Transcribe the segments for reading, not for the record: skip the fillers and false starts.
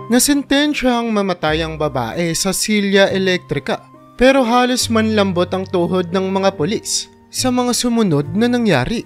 Nasentensyahang mamatay ang babae sa silya elektrika pero halos manlambot ang tuhod ng mga pulis sa mga sumunod na nangyari.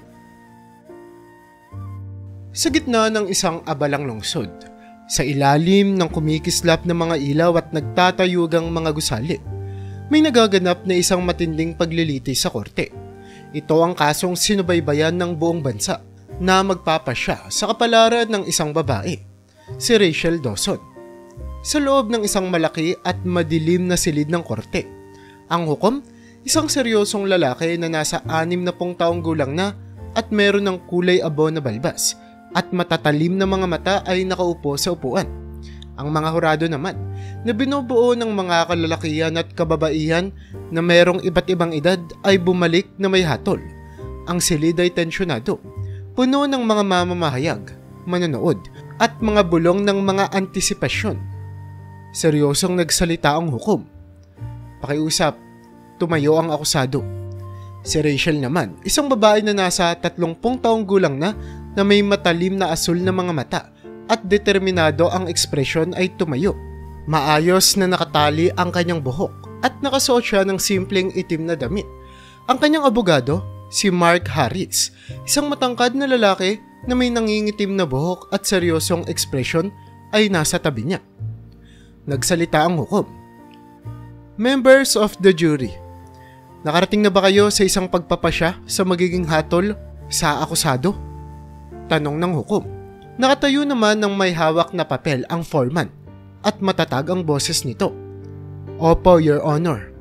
Sa gitna ng isang abalang lungsod, sa ilalim ng kumikislap na mga ilaw at nagtatayugang mga gusali, may nagaganap na isang matinding paglilitis sa korte. Ito ang kasong sinubaybayan ng buong bansa na magpapasya sa kapalaran ng isang babae, si Rachel Dawson. Sa loob ng isang malaki at madilim na silid ng korte, ang hukom, isang seryosong lalaki na nasa 60 taong gulang na at meron ng kulay abo na balbas at matatalim na mga mata ay nakaupo sa upuan. Ang mga hurado naman na binubuo ng mga kalalakihan at kababaihan na merong iba't ibang edad ay bumalik na may hatol. Ang silid ay tensyonado, puno ng mga mamamahayag, manonood at mga bulong ng mga antisipasyon. Seryosong nagsalita ang hukom. Pakiusap, tumayo ang akusado. Si Rachel naman, isang babae na nasa 30 taong gulang na may matalim na asul na mga mata at determinado ang ekspresyon ay tumayo. Maayos na nakatali ang kanyang buhok at nakasuot siya ng simpleng itim na damit. Ang kanyang abogado, si Mark Harris, isang matangkad na lalaki na may nangingitim na buhok at seryosong ekspresyon ay nasa tabi niya. Nagsalita ang hukom. Members of the jury, nakarating na ba kayo sa isang pagpapasya sa magiging hatol sa akusado? Tanong ng hukom. Nakatayo naman ng may hawak na papel ang foreman at matatag ang boses nito. Opo, Your Honor.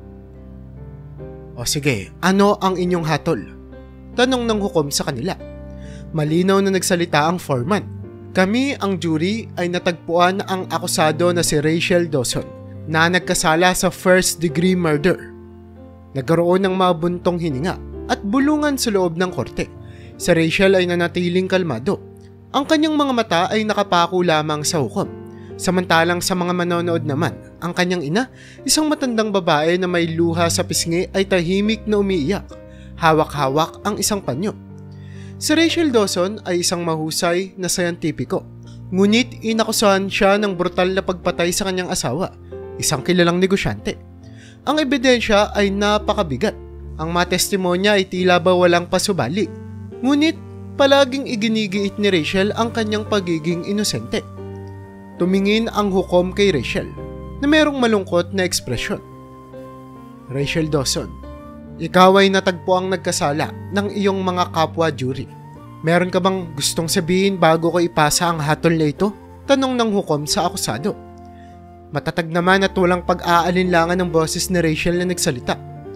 O sige, ano ang inyong hatol? Tanong ng hukom sa kanila. Malinaw na nagsalita ang foreman. Kami, ang jury, ay natagpuan ang akusado na si Rachel Dawson na nagkasala sa first-degree murder. Nagkaroon ng mabuntong hininga at bulungan sa loob ng korte. Si Rachel ay nanatiling kalmado. Ang kanyang mga mata ay nakapako lamang sa hukom. Samantalang sa mga manonood naman, ang kanyang ina, isang matandang babae na may luha sa pisngi ay tahimik na umiiyak. Hawak-hawak ang isang panyo. Si Rachel Dawson ay isang mahusay na sayantipiko. Ngunit inakusahan siya ng brutal na pagpatay sa kanyang asawa, isang kilalang negosyante. Ang ebidensya ay napakabigat. Ang mga testimonya ay tila ba walang pasubali. Ngunit palaging iginigiit ni Rachel ang kanyang pagiging inosente. Tumingin ang hukom kay Rachel na merong malungkot na ekspresyon. Rachel Dawson, ikaw ay natagpo ang nagkasala ng iyong mga kapwa jury. Meron ka bang gustong sabihin bago ko ipasa ang hatol na ito? Tanong ng hukom sa akusado. Matatag naman at walang pag-aalinlangan ng boses ni Rachel na nagsalita.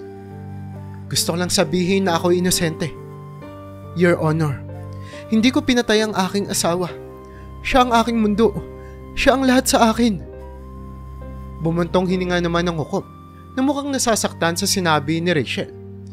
Gusto ko lang sabihin na ako inosente. Your Honor, hindi ko pinatay ang aking asawa. Siya ang aking mundo. Siya ang lahat sa akin. Bumuntong hininga naman ng hukom na mukhang nasasaktan sa sinabi ni Rachel.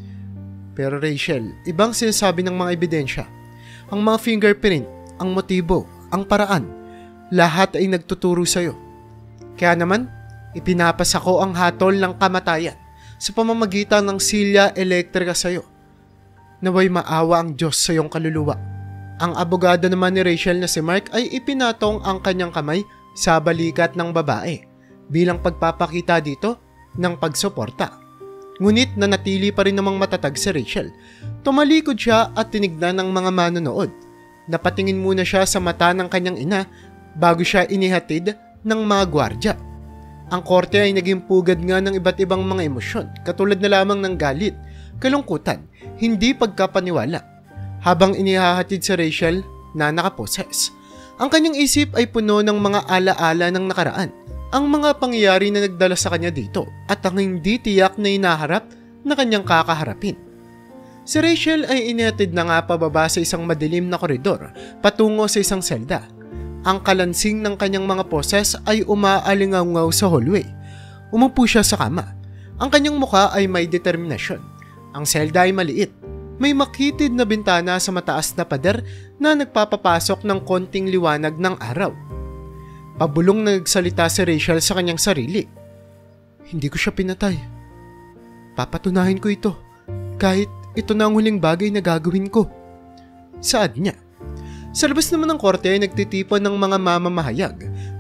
Pero Rachel, ibang sinasabi ng mga ebidensya. Ang mga fingerprint, ang motibo, ang paraan, lahat ay nagtuturo sa'yo. Kaya naman, ipinapasa ko ang hatol ng kamatayan sa pamamagitan ng silya elektrika sa'yo. Naway maawa ang Diyos sa iyong kaluluwa. Ang abogado naman ni Rachel na si Mark ay ipinatong ang kanyang kamay sa balikat ng babae bilang pagpapakita dito ng pagsuporta. Ngunit nanatili pa rin namang matatag si Rachel. Tumalikod siya at tinignan ng mga manonood. Napatingin muna siya sa mata ng kanyang ina bago siya inihatid ng mga gwardya. Ang korte ay naging pugad nga ng iba't ibang mga emosyon, katulad na lamang ng galit, kalungkutan, hindi pagkapaniwala. Habang inihahatid si Rachel na nakaposes, ang kanyang isip ay puno ng mga alaala ng nakaraan, ang mga pangyayari na nagdala sa kanya dito at ang hindi tiyak na inaharap na kanyang kakaharapin. Si Rachel ay inihatid na nga pababa sa isang madilim na koridor patungo sa isang selda. Ang kalansing ng kanyang mga poses ay umaalingaw sa hallway. Umupo siya sa kama. Ang kanyang mukha ay may determinasyon. Ang selda ay maliit. May makitid na bintana sa mataas na pader na nagpapapasok ng konting liwanag ng araw. Pabulong na nagsalita si Rachel sa kanyang sarili. Hindi ko siya pinatay. Papatunahin ko ito. Kahit ito na ang huling bagay na gagawin ko. Saad niya. Sa labas naman ng korte ay nagtitipon ng mga mamamahayag.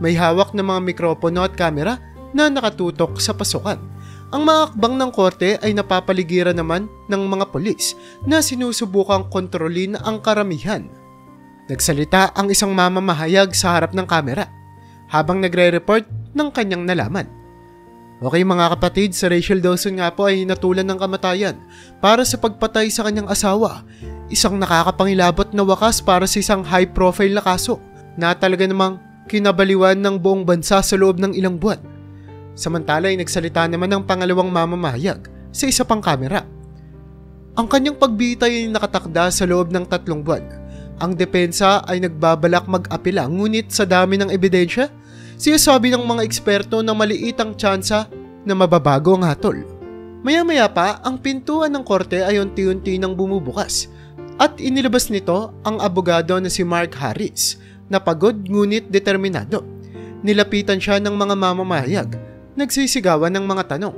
May hawak na mga mikropono at kamera na nakatutok sa pasukan. Ang mga akbang ng korte ay napapaligiran naman ng mga pulis na sinusubukang kontrolin ang karamihan. Nagsalita ang isang mamamahayag sa harap ng kamera habang nagre-report ng kanyang nalaman. Okay mga kapatid, si Rachel Dawson nga po ay hinatulan ng kamatayan para sa pagpatay sa kanyang asawa. Isang nakakapangilabot na wakas para sa isang high-profile na kaso na talaga namang kinabaliwan ng buong bansa sa loob ng ilang buwan. Samantala ay nagsalita naman ng pangalawang mamamahayag sa isa pang kamera. Ang kanyang pagbitay ay nakatakda sa loob ng 3 buwan. Ang depensa ay nagbabalak mag-apela ngunit sa dami ng ebidensya, sinasabi ng mga eksperto na maliit ang tsansa na mababago ang hatol. Maya-maya pa, ang pintuan ng korte ay unti-unti nang bumubukas at inilabas nito ang abogado na si Mark Harris na pagod ngunit determinado. Nilapitan siya ng mga mamamahayag, nagsisigawan ng mga tanong.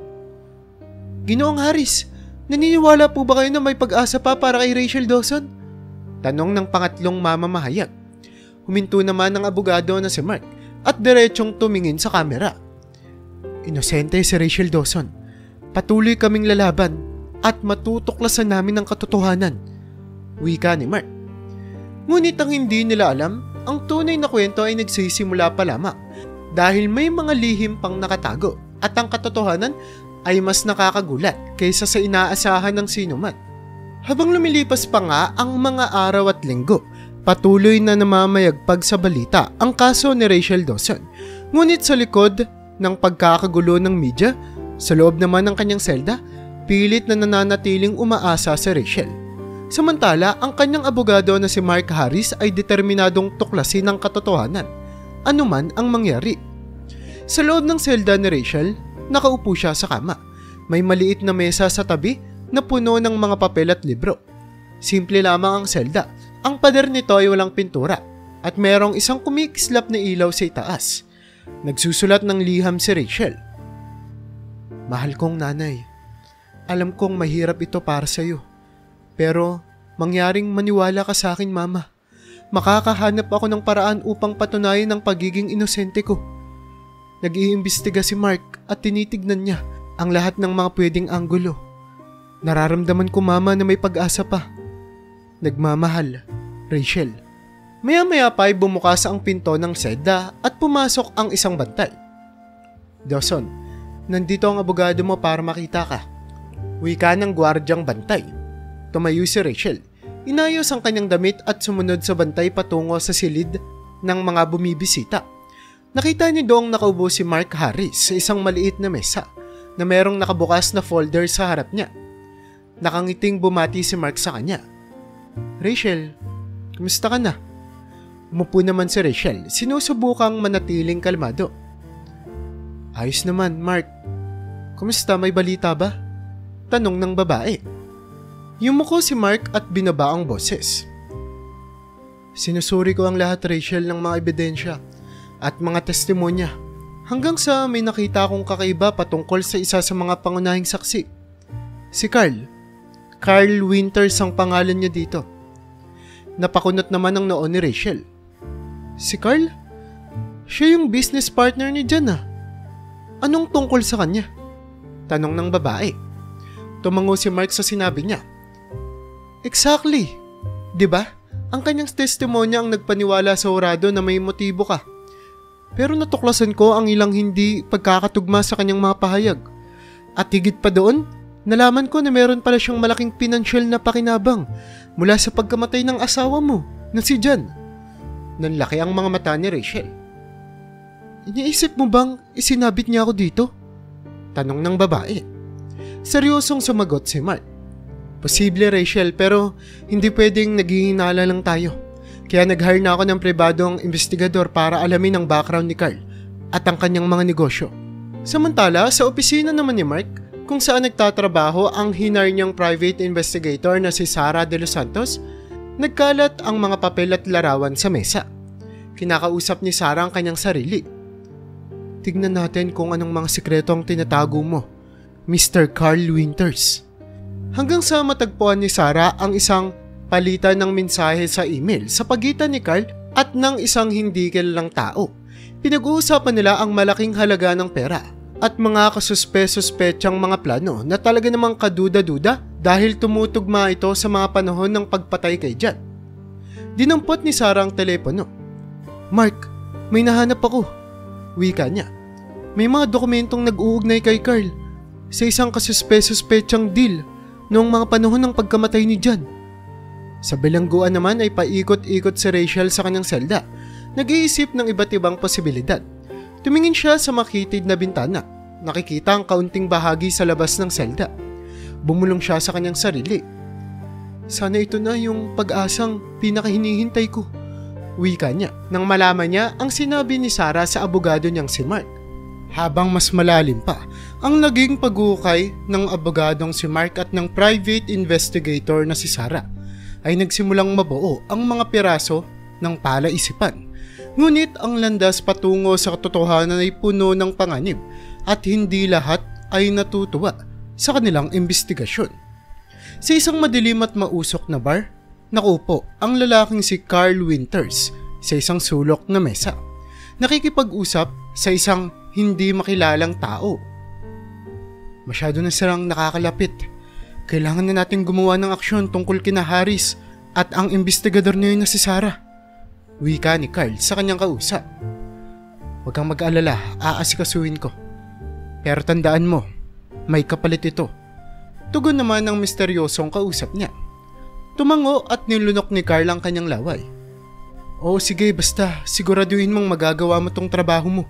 Ginoong Harris, naniniwala po ba kayo na may pag-asa pa para kay Rachel Dawson? Tanong ng pangatlong mamamahayag. Huminto naman ang abogado na si Mark at diretsong tumingin sa kamera. Inosente si Rachel Dawson. Patuloy kaming lalaban at matutuklasan namin ang katotohanan. Wika ni Mark. Ngunit ang hindi nila alam, ang tunay na kwento ay nagsisimula pa lamang dahil may mga lihim pang nakatago at ang katotohanan ay mas nakakagulat kaysa sa inaasahan ng sinuman. Habang lumilipas pa nga ang mga araw at linggo, patuloy na namamayagpag sa balita ang kaso ni Rachel Dawson. Ngunit sa likod ng pagkakagulo ng media, sa loob naman ng kanyang selda, pilit na nananatiling umaasa si Rachel. Samantala, ang kanyang abogado na si Mark Harris ay determinadong tuklasin ang katotohanan, anuman ang mangyari. Sa loob ng selda ni Rachel, nakaupo siya sa kama. May maliit na mesa sa tabi na puno ng mga papel at libro. Simple lamang ang selda. Ang pader nito ay walang pintura at merong isang kumikislap na ilaw sa itaas. Nagsusulat ng liham si Rachel. Mahal kong nanay, alam kong mahirap ito para sa iyo. Pero mangyaring maniwala ka sa akin, mama. Makakahanap ako ng paraan upang patunayan ang pagiging inosente ko. Nag-iimbestiga si Mark at tinitignan niya ang lahat ng mga pwedeng anggulo. Nararamdaman ko, mama, na may pag-asa pa. Nagmamahal, Rachel. Maya-maya pa ay bumukas ang pinto ng selda at pumasok ang isang bantay. Dawson, nandito ang abogado mo para makita ka. Wika ng gwardyang bantay. Tumayo si Rachel. Inayos ang kanyang damit at sumunod sa bantay patungo sa silid ng mga bumibisita. Nakita niya doong nakaupo si Mark Harris sa isang maliit na mesa na merong nakabukas na folder sa harap niya. Nakangiting bumati si Mark sa kanya. Rachel, kumusta ka na? Umupo naman si Rachel, sinusubukang manatiling kalmado. Ayos naman, Mark. Kumusta, may balita ba? Tanong ng babae. Yumuko si Mark at binaba ang boses. Sinusuri ko ang lahat, Rachel, ng mga ebidensya at mga testimonya hanggang sa may nakita akong kakaiba patungkol sa isa sa mga pangunahing saksi. Si Carl. Carl Winters ang pangalan niya dito. Napakunot naman ang noo ni Rachel. Si Carl? Siya yung business partner ni Jan ah. Anong tungkol sa kanya? Tanong ng babae. Tumango si Mark sa sinabi niya. Exactly. Diba? Ang kanyang testimonya ang nagpaniwala sa hurado na may motibo ka. Pero natuklasan ko ang ilang hindi pagkakatugma sa kanyang mga pahayag. At higit pa doon, nalaman ko na meron pala siyang malaking pinansyal na pakinabang mula sa pagkamatay ng asawa mo na si Jan. Nanlaki ang mga mata ni Rachel. Iniisip mo bang isinabit niya ako dito? Tanong ng babae. Seryosong sumagot si Mark. Posible, Rachel, pero hindi pwedeng naghihinala lang tayo. Kaya nag-hire na ako ng pribadong investigador para alamin ang background ni Carl at ang kanyang mga negosyo. Samantala, sa opisina naman ni Mark, kung saan nagtatrabaho ang hinar niyang private investigator na si Sara de los Santos, nagkalat ang mga papel at larawan sa mesa. Kinakausap ni Sara ang kanyang sarili. Tignan natin kung anong mga sikreto ang tinatago mo, Mr. Carl Winters. Hanggang sa matagpuan ni Sara ang isang palitan ng mensahe sa email sa pagitan ni Carl at ng isang hindi kilalang tao. Pinag-uusapan nila ang malaking halaga ng pera at mga kasuspe-suspetsang mga plano na talaga namang kaduda-duda dahil tumutugma ito sa mga panahon ng pagpatay kay John. Dinampot ni Sarah ang telepono. "Mark, may nahanap ako," wika niya. "May mga dokumentong nag-uugnay kay Carl sa isang kasuspe-suspetsang deal noong mga panahon ng pagkamatay ni John." Sa bilangguan naman ay paikot-ikot si Rachel sa kanyang selda, nag-iisip ng iba't ibang posibilidad. Tumingin siya sa makitid na bintana. Nakikita ang kaunting bahagi sa labas ng selda. Bumulong siya sa kanyang sarili. "Sana ito na yung pag-asang pinakahinihintay ko," wika niya nang malaman niya ang sinabi ni Sarah sa abogado niyang si Mark. Habang mas malalim pa ang naging pag-ukay ng abogadong si Mark at ng private investigator na si Sarah, ay nagsimulang mabuo ang mga piraso ng palaisipan. Ngunit ang landas patungo sa katotohanan ay puno ng panganib at hindi lahat ay natutuwa sa kanilang investigasyon. Sa isang madilim at mausok na bar, nakupo ang lalaking si Carl Winters sa isang sulok na mesa, nakikipag-usap sa isang hindi makilalang tao. "Masyado na silang nakakalapit. Kailangan na natin gumawa ng aksyon tungkol kina Harris at ang investigador niyo na si Sarah," wika ni Carl sa kanyang kausap. "Huwag kang mag-alala, aasikasuhin ko. Pero tandaan mo, may kapalit ito," tugon naman ng misteryosong kausap niya. Tumango at nilunok ni Carl ang kanyang laway. "Oo sige, basta siguraduhin mong magagawa mo tong trabaho mo."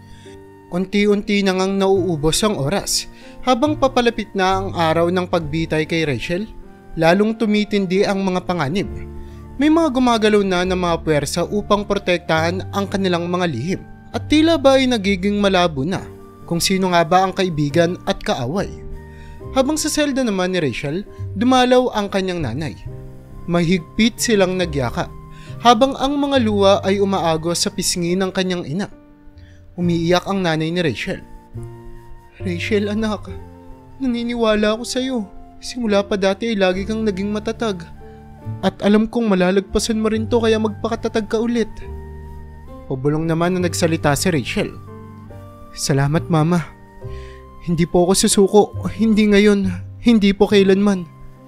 Unti-unti na ngang nauubos ang oras. Habang papalapit na ang araw ng pagbitay kay Rachel, lalong tumitindi ang mga panganib. May mga gumagalaw na ng mga puwersa upang protektahan ang kanilang mga lihim, at tila ba ay nagiging malabo na kung sino nga ba ang kaibigan at kaaway. Habang sa selda naman ni Rachel, dumalaw ang kanyang nanay. Mahigpit silang nagyaka, habang ang mga luha ay umaagos sa pisngi ng kanyang ina. Umiiyak ang nanay ni Rachel. "Rachel anak, naniniwala ako sa iyo. Simula pa dati ay lagi kang naging matatag. At alam kong malalagpasan mo rin to, kaya magpakatatag ka ulit." Pabulong naman na nagsalita si Rachel. "Salamat mama. Hindi po ako susuko, hindi ngayon, hindi po kailanman."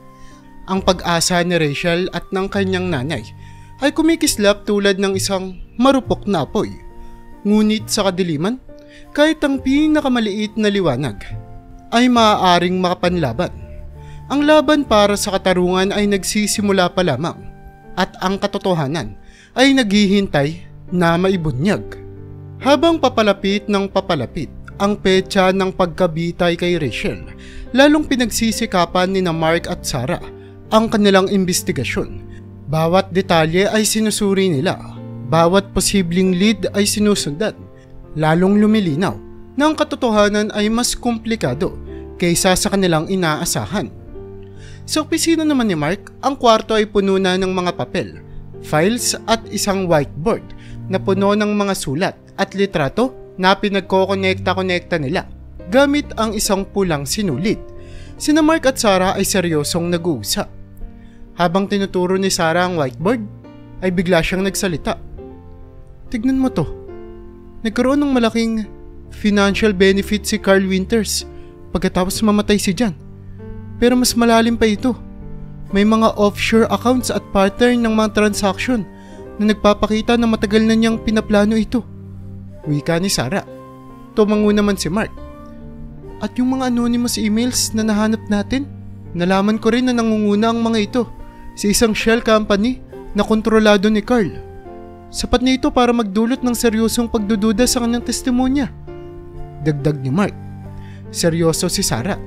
Ang pag-asa ni Rachel at ng kanyang nanay ay kumikislap tulad ng isang marupok na apoy. Ngunit sa kadiliman, kahit ang pinakamaliit na liwanag ay maaaring makapanlaban. Ang laban para sa katarungan ay nagsisimula pa lamang, at ang katotohanan ay naghihintay na maibunyag. Habang papalapit ng papalapit ang petsa ng pagkabitay kay Rachel, lalong pinagsisikapan ni Mark at Sarah ang kanilang investigasyon. Bawat detalye ay sinusuri nila, bawat posibleng lead ay sinusundan. Lalong lumilinaw na ang katotohanan ay mas komplikado kaysa sa kanilang inaasahan. Sa opisina naman ni Mark, ang kwarto ay puno na ng mga papel, files at isang whiteboard na puno ng mga sulat at litrato na pinagkokonekta-konekta nila gamit ang isang pulang sinulit. Sina Mark at Sarah ay seryosong nag-uusap. Habang tinuturo ni Sarah ang whiteboard, ay bigla siyang nagsalita. "Tignan mo to. Nagkaroon ng malaking financial benefit si Carl Winters pagkatapos mamatay si John. Pero mas malalim pa ito. May mga offshore accounts at pattern ng mga transaction na nagpapakita na matagal na niyang pinaplano ito," wika ni Sarah. Tumango naman si Mark. "At yung mga anonymous emails na nahanap natin, nalaman ko rin na nangunguna ang mga ito sa isang shell company na kontrolado ni Carl. Sapat na ito para magdulot ng seryosong pagdududa sa kanyang testimonya," dagdag ni Mark. Seryoso si Sarah.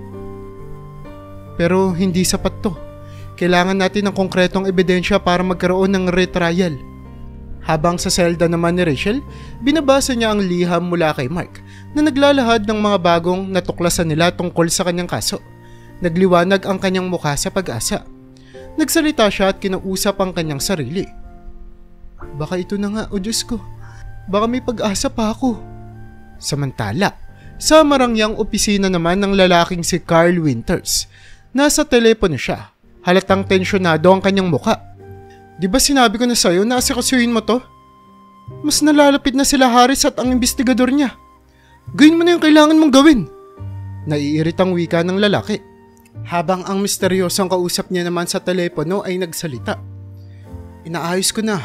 "Pero hindi sapat to. Kailangan natin ng konkretong ebidensya para magkaroon ng retrial." Habang sa selda naman ni Rachel, binabasa niya ang liham mula kay Mark na naglalahad ng mga bagong natuklasan nila tungkol sa kanyang kaso. Nagliwanag ang kanyang mukha sa pag-asa. Nagsalita siya at kinausap ang kanyang sarili. "Baka ito na nga, o Diyos ko. Baka may pag-asa pa ako." Samantala, sa marangyang opisina naman ng lalaking si Carl Winters, nasa telepono siya. Halatang tensyonado ang kanyang mukha. "Di ba sinabi ko na sa'yo na asikasuhin mo to?" Mas nalalapit na sila Harris at ang investigador niya. Gawin mo na yung kailangan mong gawin. Naiiritang wika ng lalaki. Habang ang misteryosong kausap niya naman sa telepono ay nagsalita. Inaayos ko na.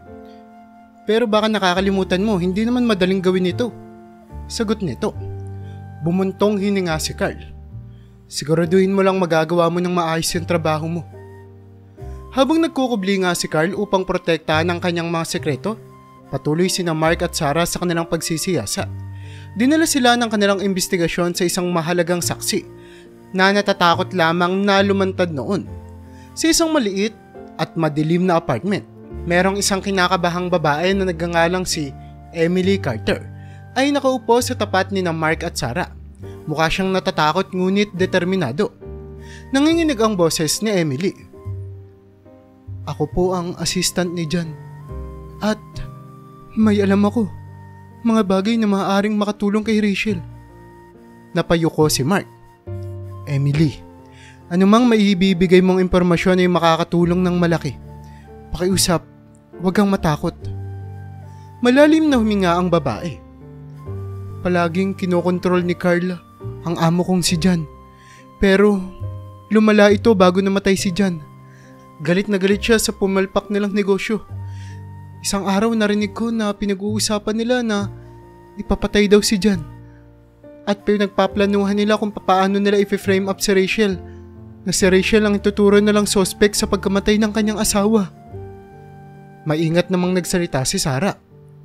Pero baka nakakalimutan mo, hindi naman madaling gawin ito. Sagot nito. Bumuntong hininga si Carl. Siguraduhin mo lang magagawa mo ng maayos yung trabaho mo. Habang nagkukubli nga si Carl upang protektahan ang kanyang mga sekreto, patuloy sina Mark at Sarah sa kanilang pagsisiyasa. Dinala sila ng kanilang investigasyon sa isang mahalagang saksi na natatakot lamang na lumantad noon. Sa isang maliit at madilim na apartment, merong isang kinakabahang babae na nagngangalang si Emily Carter ay nakaupo sa tapat ni Mark at Sarah. Mukha siyang natatakot ngunit determinado. Nanginginig ang boses ni Emily. Ako po ang assistant ni John. At may alam ako, mga bagay na maaaring makatulong kay Rachel. Napayuko si Mark. Emily, anumang maibibigay mong impormasyon ay makakatulong ng malaki. Pakiusap, huwag kang matakot. Malalim na huminga ang babae. Palaging kinokontrol ni Carla ang amo kong si John. Pero lumala ito bago namatay si John. Galit na galit siya sa pumalpak nilang negosyo. Isang araw narinig ko na pinag-uusapan nila na ipapatay daw si John. At pinagpaplanuhan nila kung paano nila i-frame up si Rachel. Na si Rachel ang ituturo na lang suspect sa pagkamatay ng kanyang asawa. Maingat namang nagsalita si Sarah.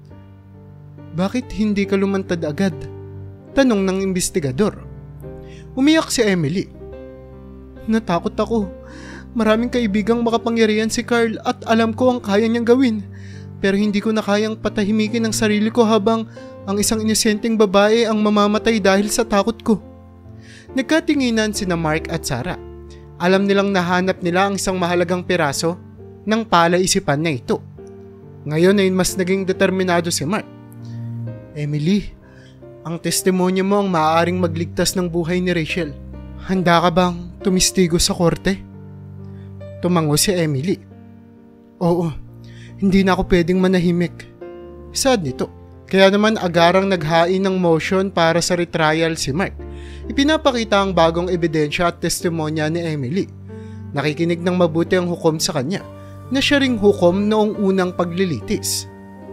Bakit hindi ka lumantad agad? Tanong ng investigador. Umiyak si Emily. Natakot ako. Maraming kaibigang makapangyarihan si Carl at alam ko ang kaya niyang gawin. Pero hindi ko na kayang patahimikin ang sarili ko habang ang isang inosenteng babae ang mamamatay dahil sa takot ko. Nagkatinginan sina Mark at Sarah. Alam nilang nahanap nila ang isang mahalagang piraso ng palaisipan na ito. Ngayon ay mas naging determinado si Mark. Emily, ang testimonya mo ang maaaring magligtas ng buhay ni Rachel. Handa ka bang tumistigo sa korte? Tumango si Emily. Oo, hindi na ako pwedeng manahimik. Sad nito. Kaya naman agarang naghain ng motion para sa retrial si Mark. Ipinapakita ang bagong ebidensya at testimonya ni Emily. Nakikinig ng mabuti ang hukom sa kanya na siya ring hukom noong unang paglilitis.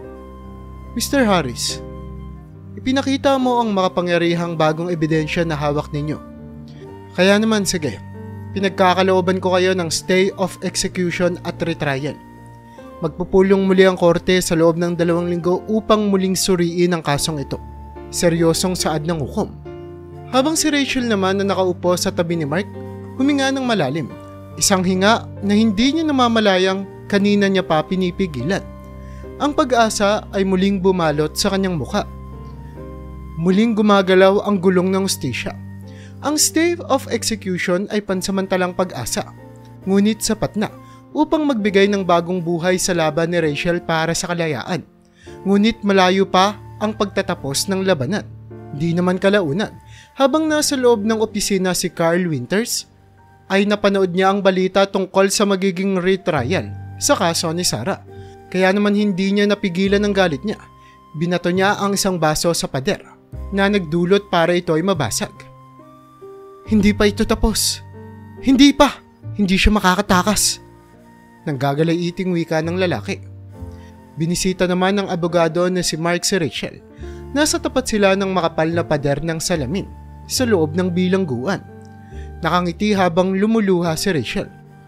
Mr. Harris, ipinakita mo ang makapangyarihang bagong ebidensya na hawak ninyo. Kaya naman sige, pinagkakalooban ko kayo ng stay of execution at retrial. Magpupulong muli ang korte sa loob ng 2 linggo upang muling suriin ang kasong ito. Seryosong saad ng hukom. Habang si Rachel naman na nakaupo sa tabi ni Mark, huminga ng malalim. Isang hinga na hindi niya namamalayang kanina niya pa pinipigilan. Ang pag-asa ay muling bumalot sa kanyang mukha. Muling gumagalaw ang gulong ng hustisya. Ang stay of execution ay pansamantalang pag-asa, ngunit sapat na upang magbigay ng bagong buhay sa laban ni Rachel para sa kalayaan. Ngunit malayo pa ang pagtatapos ng labanan. Di naman kalaunan, habang nasa loob ng opisina si Carl Winters, ay napanood niya ang balita tungkol sa magiging retrial sa kaso ni Sarah. Kaya naman hindi niya napigilan ang galit niya. Binato niya ang isang baso sa pader na nagdulot para ito ay mabasag. Hindi pa ito tapos. Hindi pa. Hindi siya makakatakas. Nanggagalayiting wika ng lalaki. Binisita naman ng abogado na si Mark si Rachel. Nasa tapat sila ng makapal na pader ng salamin sa loob ng bilangguan. Nakangiti habang lumuluha si Rachel.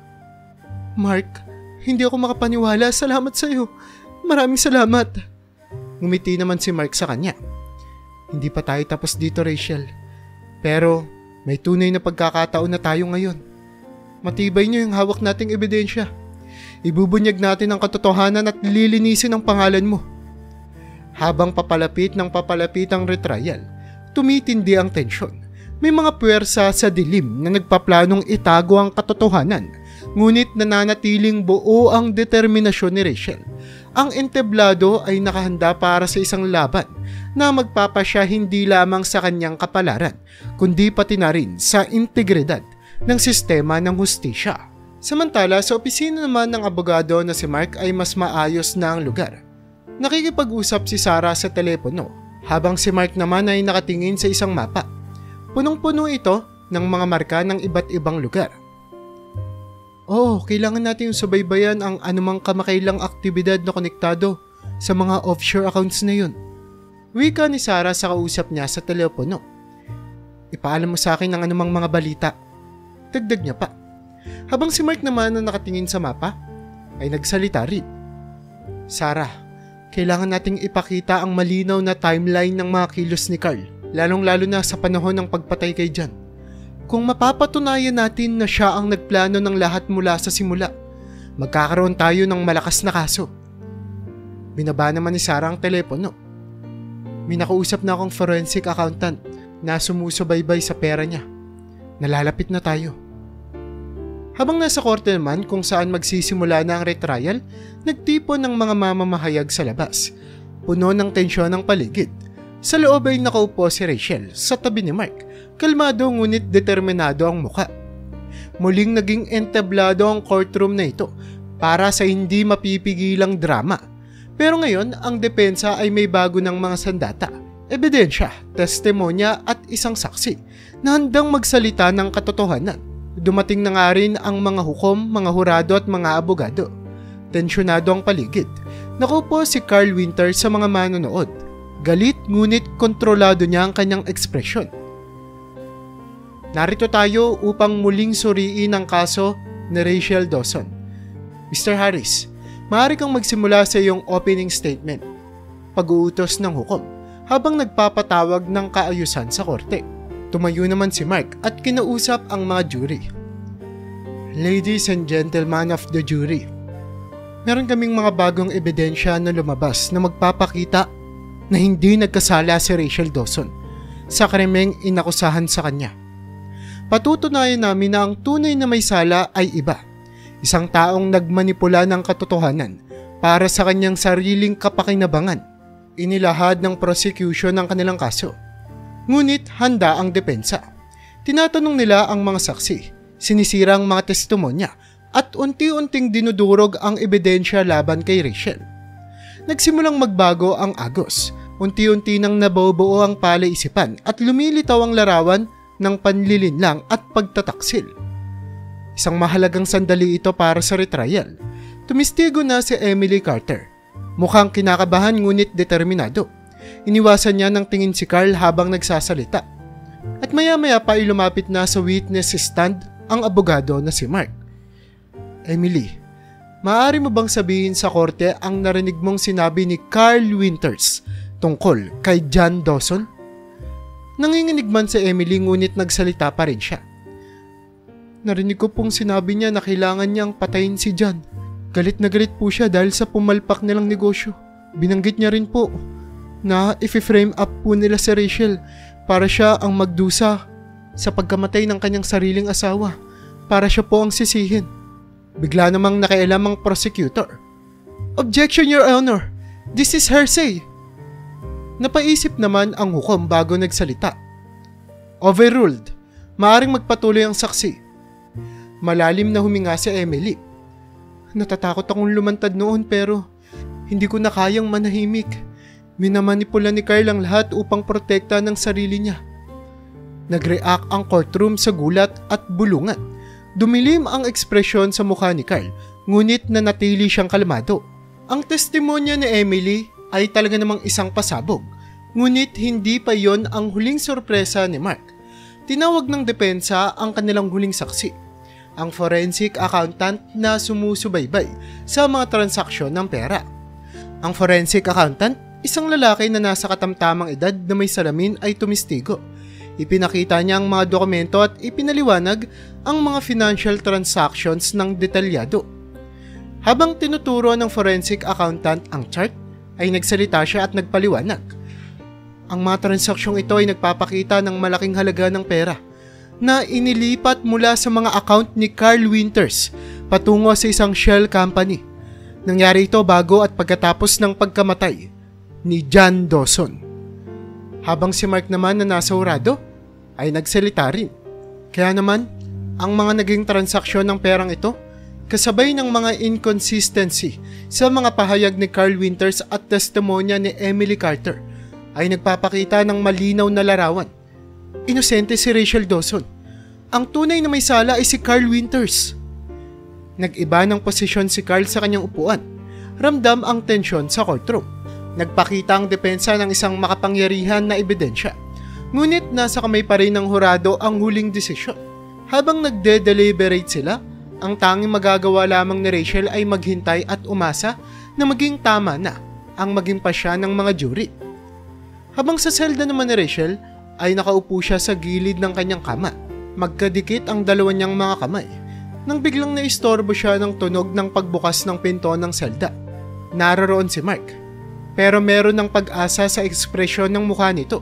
Mark, hindi ako makapaniwala. Salamat sa iyo. Maraming salamat. Ngumiti naman si Mark sa kanya. Hindi pa tayo tapos dito, Rachel. Pero may tunay na pagkakataon na tayo ngayon. Matibay niyo yung hawak nating ebidensya. Ibubunyag natin ang katotohanan at lilinisin ang pangalan mo. Habang papalapit ang retrial, tumitindi ang tensyon. May mga puwersa sa dilim na nagpaplanong itago ang katotohanan, ngunit nananatiling buo ang determinasyon ni Rachel. Ang entablado ay nakahanda para sa isang laban na magpapasya hindi lamang sa kanyang kapalaran, kundi pati na rin sa integridad ng sistema ng hustisya. Samantala, sa opisina naman ng abogado na si Mark ay mas maayos na ang lugar. Nakikipag-usap si Sarah sa telepono habang si Mark naman ay nakatingin sa isang mapa. Punong-puno ito ng mga marka ng iba't ibang lugar. Kailangan natin subaybayan ang anumang kamakailang aktibidad na konektado sa mga offshore accounts na yun. Wika ni Sarah sa kausap niya sa telepono. Ipaalam mo sa akin ang anumang mga balita. Dagdag niya pa. Habang si Mark naman na nakatingin sa mapa, ay nagsalita rin. Sarah, kailangan nating ipakita ang malinaw na timeline ng mga kilos ni Carl, lalong-lalo na sa panahon ng pagpatay kay John. Kung mapapatunayan natin na siya ang nagplano ng lahat mula sa simula, magkakaroon tayo ng malakas na kaso. Binaba naman ni Sarah ang telepono. May nakausap na akong forensic accountant na sumusubaybay sa pera niya. Nalalapit na tayo. Habang nasa korte naman kung saan magsisimula na ang retrial, nagtipon ng mga mamamahayag sa labas. Puno ng tensyon ang paligid. Sa loob ay nakaupo si Rachel sa tabi ni Mark. Kalmado ngunit determinado ang muka. Muling naging entablado ang courtroom na ito para sa hindi mapipigilang drama. Pero ngayon, ang depensa ay may bago ng mga sandata, ebidensya, testimonya at isang saksi na handang magsalita ng katotohanan. Dumating na nga rin ang mga hukom, mga hurado at mga abogado. Tensyonado ang paligid. Nakaupo si Carl Winters sa mga manonood. Galit ngunit kontrolado niya ang kanyang ekspresyon. Narito tayo upang muling suriin ang kaso ni Rachel Dawson. Mr. Harris, maaari kang magsimula sa iyong opening statement. Pag-uutos ng hukom habang nagpapatawag ng kaayusan sa korte. Tumayo naman si Mark at kinausap ang mga jury. Ladies and gentlemen of the jury, meron kaming mga bagong ebidensya na lumabas na magpapakita na hindi nagkasala si Rachel Dawson sa krimeng inakusahan sa kanya. Patutunayan namin na ang tunay na may sala ay iba. Isang taong nagmanipula ng katotohanan para sa kanyang sariling kapakinabangan. Inilahad ng prosecution ang kanilang kaso. Ngunit handa ang depensa. Tinatanong nila ang mga saksi, sinisira ang mga testimonya at unti-unting dinudurog ang ebidensya laban kay Rachel. Nagsimulang magbago ang agos. Unti-unti nang nabubuo ang palaisipan at lumilitaw ang larawan ng panlilinlang at pagtataksil. Isang mahalagang sandali ito para sa retrial. Tumistigo na si Emily Carter. Mukhang kinakabahan ngunit determinado. Iniwasan niya ng tingin si Carl habang nagsasalita. At maya-maya pa ay lumapit na sa witness stand ang abogado na si Mark. Emily, maaari mo bang sabihin sa korte ang narinig mong sinabi ni Carl Winters tungkol kay John Dawson? Nanginginig man si Emily ngunit nagsalita pa rin siya. Narinig ko pong sinabi niya na kailangan niyang patayin si John. Galit na galit po siya dahil sa pumalpak nilang negosyo. Binanggit niya rin po na i-frame up po nila si Rachel para siya ang magdusa sa pagkamatay ng kanyang sariling asawa. Para siya po ang sisihin. Bigla namang nakialam ang prosecutor. Objection, Your Honor. This is hearsay. Napaisip naman ang hukom bago nagsalita. Overruled. Maaring magpatuloy ang saksi. Malalim na huminga si Emily. Natatakot akong lumantad noon pero hindi ko na kayang manahimik. Minamanipula ni Carl ang lahat upang protekta ng sarili niya. Nag-react ang courtroom sa gulat at bulungan. Dumilim ang ekspresyon sa mukha ni Carl, ngunit nanatili siyang kalmado. Ang testimonya ni Emily ay talaga namang isang pasabog, ngunit hindi pa yon ang huling sorpresa ni Mark. Tinawag ng depensa ang kanilang huling saksi, ang forensic accountant na sumusubaybay sa mga transaksyon ng pera. Ang forensic accountant, isang lalaki na nasa katamtamang edad na may salamin ay tumistigo. Ipinakita niya ang mga dokumento at ipinaliwanag ang mga financial transactions ng detalyado. Habang tinuturo ng forensic accountant ang chart, ay nagsalita siya at nagpaliwanag. Ang mga transaksyong ito ay nagpapakita ng malaking halaga ng pera na inilipat mula sa mga account ni Carl Winters patungo sa isang shell company. Nangyari ito bago at pagkatapos ng pagkamatay ni John Dawson. Habang si Mark naman na nasa hurado ay nagsalita rin. Kaya naman, ang mga naging transaksyon ng perang ito kasabay ng mga inconsistency sa mga pahayag ni Carl Winters at testimonya ni Emily Carter, ay nagpapakita ng malinaw na larawan. Inosente si Rachel Dawson. Ang tunay na may sala ay si Carl Winters. Nag-iba ng posisyon si Carl sa kanyang upuan. Ramdam ang tensyon sa courtroom. Nagpakita ang depensa ng isang makapangyarihan na ebidensya. Ngunit nasa kamay pa rin ng hurado ang huling desisyon. Habang nagde-deliberate sila, ang tanging magagawa lamang ni Rachel ay maghintay at umasa na maging tama na ang maging pasya ng mga jury. Habang sa selda naman ni Rachel, ay nakaupo siya sa gilid ng kanyang kama. Magkadikit ang dalawa niyang mga kamay. Nang biglang naistorbo siya ng tunog ng pagbukas ng pinto ng selda. Naroroon si Mark. Pero meron ng pag-asa sa ekspresyon ng mukha nito.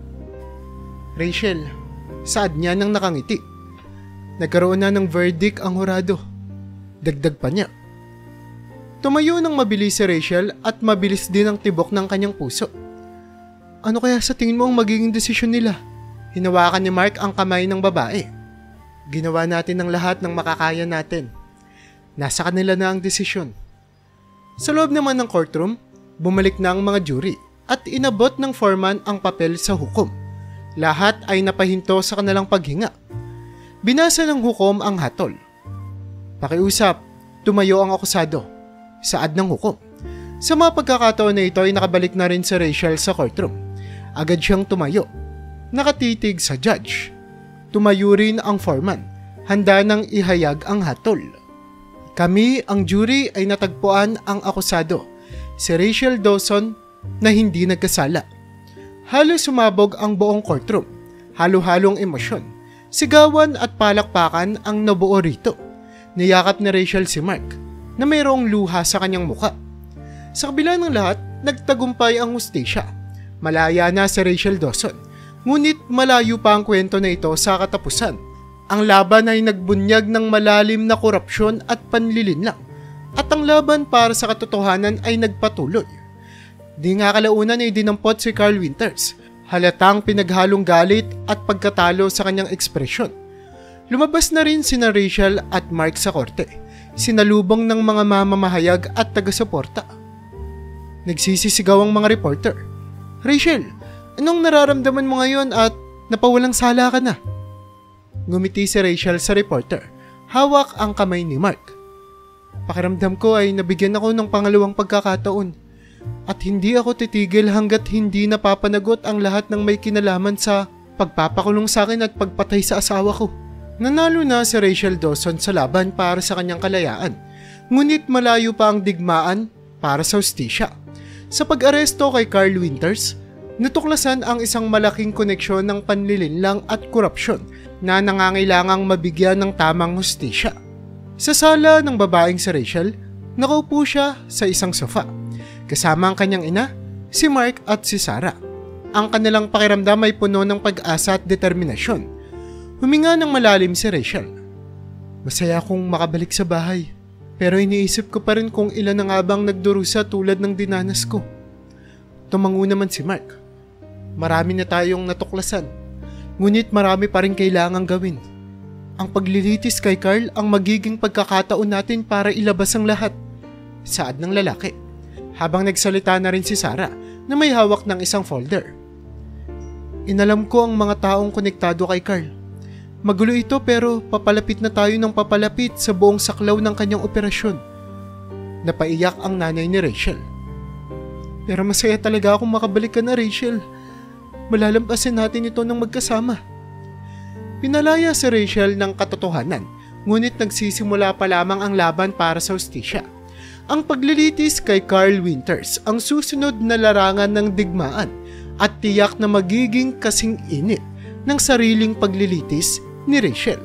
Rachel, saad niya nang nakangiti. Nagkaroon na ng verdict ang hurado. Dagdag pa niya. Tumayo ng mabilis si Rachel at mabilis din ang tibok ng kanyang puso. Ano kaya sa tingin mo ang magiging desisyon nila? Hinawakan ni Mark ang kamay ng babae. Ginawa natin ang lahat ng makakaya natin. Nasa kanila na ang desisyon. Sa loob naman ng courtroom, bumalik na ang mga jury at inabot ng foreman ang papel sa hukom. Lahat ay napahinto sa kanilang paghinga. Binasa ng hukom ang hatol. Pakiusap, tumayo ang akusado. Saad ng hukom. Sa mga pagkakataon na ito ay nakabalik na rin si Rachel sa courtroom. Agad siyang tumayo. Nakatitig sa judge. Tumayo rin ang foreman. Handa nang ihayag ang hatol. Kami, ang jury, ay natagpuan ang akusado, si Rachel Dawson, na hindi nagkasala. Halos sumabog ang buong courtroom. Halo-halong emosyon. Sigawan at palakpakan ang nabuo rito. Niyakap ni Rachel si Mark na mayroong luha sa kanyang muka. Sa kabila ng lahat, nagtagumpay ang hustisya. Malaya na si Rachel Dawson. Ngunit malayo pa ang kwento na ito sa katapusan. Ang laban ay nagbunyag ng malalim na korupsyon at panlilinlang. At ang laban para sa katotohanan ay nagpatuloy. Di nga kalaunan ay dinampot si Carl Winters. Halatang pinaghalong galit at pagkatalo sa kanyang ekspresyon. Lumabas na rin sina Rachel at Mark sa korte. Sinalubong ng mga mamamahayag at taga-suporta. Nagsisisigaw ang mga reporter. Rachel, anong nararamdaman mo ngayon at napawalang sala ka na? Ngumiti si Rachel sa reporter. Hawak ang kamay ni Mark. Pakiramdam ko ay nabigyan ako ng pangalawang pagkakataon. At hindi ako titigil hanggat hindi napapanagot ang lahat ng may kinalaman sa pagpapakulong sa akin at pagpatay sa asawa ko. Nanalo na si Rachel Dawson sa laban para sa kanyang kalayaan. Ngunit malayo pa ang digmaan para sa hustisya. Sa pag-aresto kay Carl Winters, natuklasan ang isang malaking koneksyon ng panlilinlang at korupsyon na nangangailangang mabigyan ng tamang hustisya. Sa sala ng babaeng si Rachel, nakaupo siya sa isang sofa. Kasama ang kanyang ina, si Mark at si Sarah. Ang kanilang pakiramdam ay puno ng pag-asa at determinasyon. Huminga ng malalim si Rachel. Masaya akong makabalik sa bahay. Pero iniisip ko pa rin kung ilan na nga bang nagdurusa tulad ng dinanas ko. Tumango naman si Mark. Marami na tayong natuklasan. Ngunit marami pa rin kailangang gawin. Ang paglilitis kay Carl ang magiging pagkakataon natin para ilabas ang lahat. Saad ng lalaki. Habang nagsalita na rin si Sarah na may hawak ng isang folder. Inalam ko ang mga taong konektado kay Carl. Magulo ito pero papalapit na tayo ng papalapit sa buong saklaw ng kanyang operasyon. Napaiyak ang nanay ni Rachel. Pero masaya talaga akong makabalik ka na, Rachel. Malalampasin natin ito ng magkasama. Pinalaya si Rachel ng katotohanan, ngunit nagsisimula pa lamang ang laban para sa hustisya. Ang paglilitis kay Carl Winters ang susunod na larangan ng digmaan at tiyak na magiging kasing init ng sariling paglilitis ni Rachel.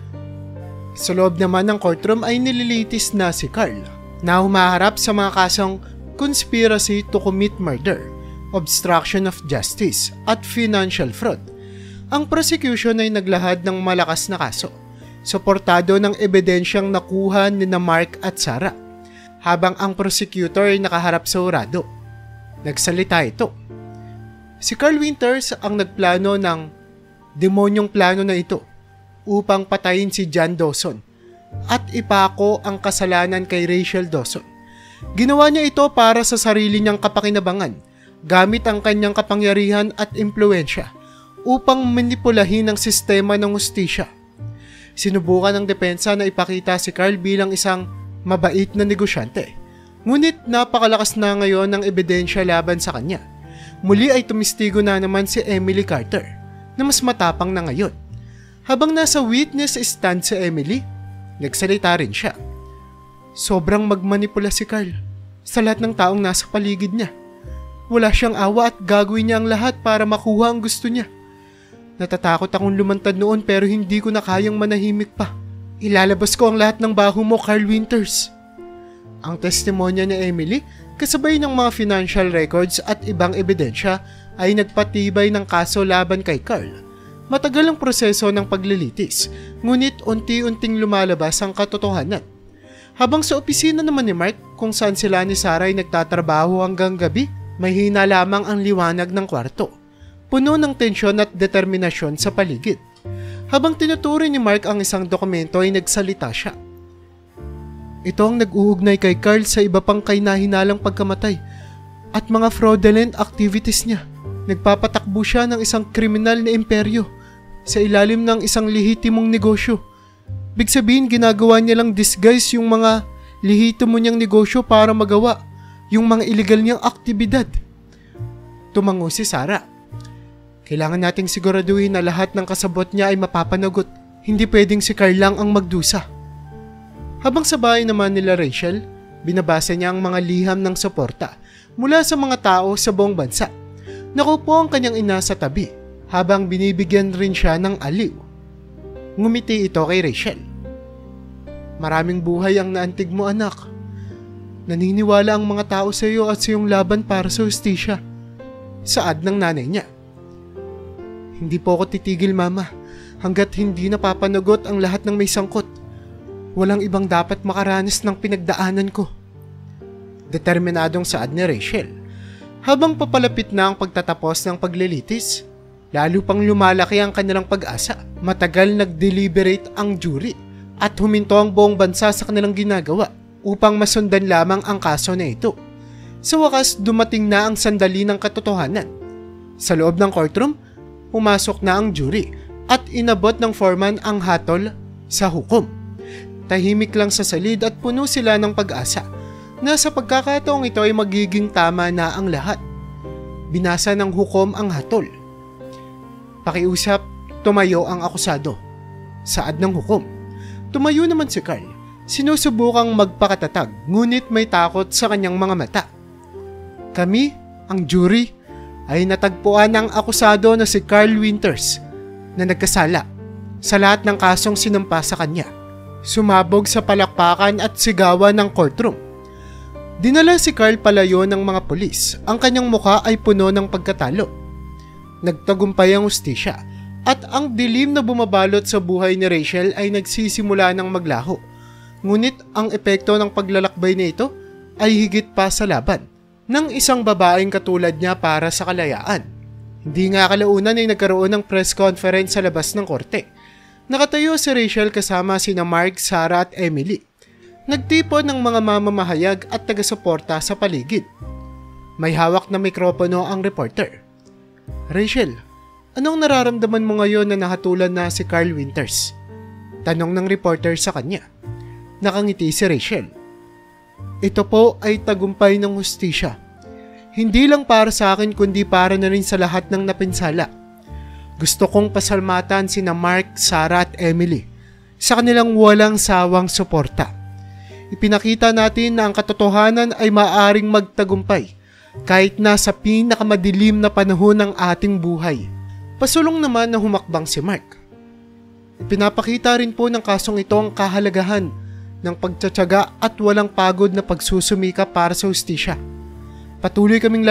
Sa loob naman ng courtroom ay nililitis na si Carl na humaharap sa mga kasong conspiracy to commit murder, obstruction of justice at financial fraud. Ang prosecution ay naglahad ng malakas na kaso, suportado ng ebidensyang nakuha ni Mark at Sarah. Habang ang prosecutor ay nakaharap sa hurado. Nagsalita ito. Si Carl Winters ang nagplano ng demonyong plano na ito upang patayin si John Dawson at ipako ang kasalanan kay Rachel Dawson. Ginawa niya ito para sa sarili niyang kapakinabangan, gamit ang kanyang kapangyarihan at impluensya upang manipulahin ang sistema ng hustisya. Sinubukan ng depensa na ipakita si Carl bilang isang mabait na negosyante, ngunit napakalakas na ngayon ng ebidensya laban sa kanya. Muli ay tumistigo na naman si Emily Carter na mas matapang na ngayon. Habang nasa witness stand si Emily, nagsalita rin siya. Sobrang magmanipula si Carl sa lahat ng taong nasa paligid niya. Wala siyang awa at gagawin niya ang lahat para makuha ang gusto niya. Natatakot akong lumantad noon pero hindi ko na kayang manahimik pa. Ilalabas ko ang lahat ng baho mo, Carl Winters. Ang testimonya ni Emily, kasabay ng mga financial records at ibang ebidensya ay nagpatibay ng kaso laban kay Carl. Matagal ang proseso ng paglilitis, ngunit unti-unting lumalabas ang katotohanan. Habang sa opisina naman ni Mark kung saan sila ni Sarah ay nagtatrabaho hanggang gabi, mahina lamang ang liwanag ng kwarto. Puno ng tensyon at determinasyon sa paligid. Habang tinuturi ni Mark ang isang dokumento ay nagsalita siya. Ito ang nag-uugnay kay Carl sa iba pang kahinahinalang pagkamatay at mga fraudulent activities niya. Nagpapatakbo siya ng isang kriminal na imperyo sa ilalim ng isang lehitimong negosyo. Big sabihin, ginagawa niya lang disguise yung mga lehitimo niyang negosyo para magawa yung mga illegal niyang aktibidad. Tumango si Sarah. Kailangan nating siguraduhin na lahat ng kasabot niya ay mapapanagot. Hindi pwedeng si Carl lang ang magdusa. Habang sa bahay naman nila Rachel, binabasa niya ang mga liham ng suporta mula sa mga tao sa buong bansa. Nakupo ang kanyang ina sa tabi habang binibigyan rin siya ng aliw. Ngumiti ito kay Rachel. Maraming buhay ang naantig mo, anak. Naniniwala ang mga tao sa iyo at sa iyong laban para sa hustisya. Saad ng nanay niya. Hindi po ako titigil, Mama, hanggat hindi napapanagot ang lahat ng may sangkot. Walang ibang dapat makaranas ng pinagdaanan ko. Determinadong saad ni Rachel. Habang papalapit na ang pagtatapos ng paglilitis, lalo pang lumalaki ang kanilang pag-asa. Matagal nag-deliberate ang jury at huminto ang buong bansa sa kanilang ginagawa upang masundan lamang ang kaso na ito. Sa wakas, dumating na ang sandali ng katotohanan. Sa loob ng courtroom, pumasok na ang jury at inabot ng foreman ang hatol sa hukom. Tahimik lang sa salid at puno sila ng pag-asa na sa pagkakataong ito ay magiging tama na ang lahat. Binasa ng hukom ang hatol. Pakiusap, tumayo ang akusado. Saad ng hukom. Tumayo naman si Carl. Sinusubukang magpakatatag, ngunit may takot sa kanyang mga mata. Kami, ang jury, ay natagpuan ng akusado na si Carl Winters na nagkasala sa lahat ng kasong sinampa sa kanya. Sumabog sa palakpakan at sigawan ng courtroom. Dinala si Carl palayo ng mga pulis. Ang kanyang mukha ay puno ng pagkatalo. Nagtagumpay ang hustisya at ang dilim na bumabalot sa buhay ni Rachel ay nagsisimula ng maglaho. Ngunit ang epekto ng paglalakbay nito ay higit pa sa laban ng isang babaeng katulad niya para sa kalayaan. Hindi nga kalaunan ay nagkaroon ng press conference sa labas ng korte. Nakatayo si Rachel kasama sina Mark, Sarah at Emily. Nagtipon ng mga mamamahayag at taga-suporta sa paligid. May hawak na mikropono ang reporter. Rachel, anong nararamdaman mo ngayon na nakatulan na si Carl Winters? Tanong ng reporter sa kanya. Nakangiti si Rachel. Ito po ay tagumpay ng hustisya. Hindi lang para sa akin kundi para na rin sa lahat ng napinsala. Gusto kong pasalamatan sina Mark, Sarah at Emily sa kanilang walang sawang suporta. Ipinakita natin na ang katotohanan ay maaaring magtagumpay kahit na sa pinakamadilim na panahon ng ating buhay. Pasulong naman na humakbang si Mark. Ipinapakita rin po ng kasong ito ang kahalagahan ng pagtsatsaga at walang pagod na pagsusumika para sa hustisya. Patuloy kaming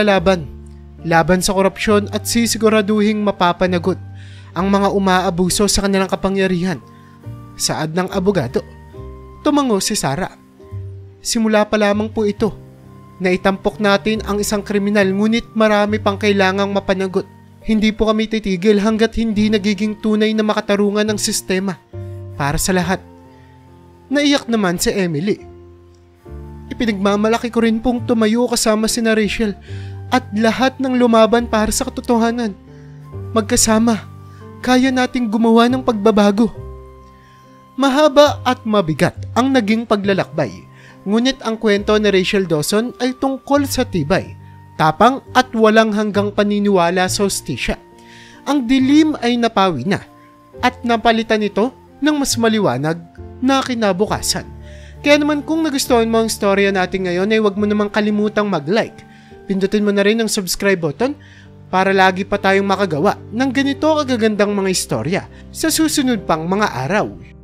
laban sa korupsyon at sisiguraduhing mapapanagot ang mga umaabuso sa kanilang kapangyarihan. Saad ng abogado. Tumango si Sarah. Simula pa lamang po ito. Naitampok natin ang isang kriminal ngunit marami pang kailangang mapanagot. Hindi po kami titigil hanggat hindi nagiging tunay na makatarungan ng sistema para sa lahat. Naiyak naman si Emily. Ipinagmamalaki ko rin pong tumayo kasama sina Rachel at lahat ng lumaban para sa katotohanan. Magkasama, kaya nating gumawa ng pagbabago. Mahaba at mabigat ang naging paglalakbay, ngunit ang kwento ni Rachel Dawson ay tungkol sa tibay, tapang at walang hanggang paniniwala sa hustisya. Ang dilim ay napawi na at napalitan ito ng mas maliwanag na kinabukasan. Kaya naman kung nagustuhan mo ang storya natin ngayon ay huwag mo namang kalimutang mag-like. Pindutin mo na rin ang subscribe button para lagi pa tayong makagawa ng ganito kagagandang mga istorya sa susunod pang mga araw.